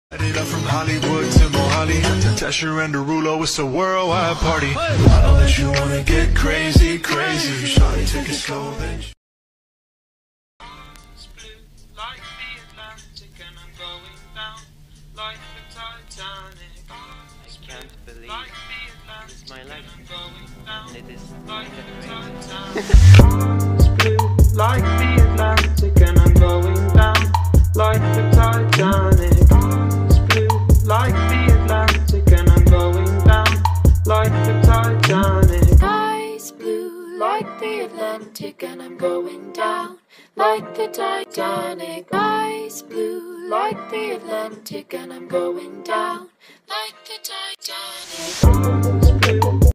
It up from Hollywood to Mohali, Tesher and Derulo, it's a worldwide party. I know that you wanna get crazy, crazy. Shawty, take it slow, bitch. It's blue like the Atlantic, and I'm going down like the Titanic. I can't believe Like the Atlantic, it's my life, and I'm going down and it is like the generated. Titanic. It's blue like the Atlantic, and I'm going down like the Titanic. Like the Atlantic, and I'm going down like the Titanic. Sky's blue like the Atlantic, and I'm going down like the Titanic. Sky's blue like the Atlantic, and I'm going down like the Titanic.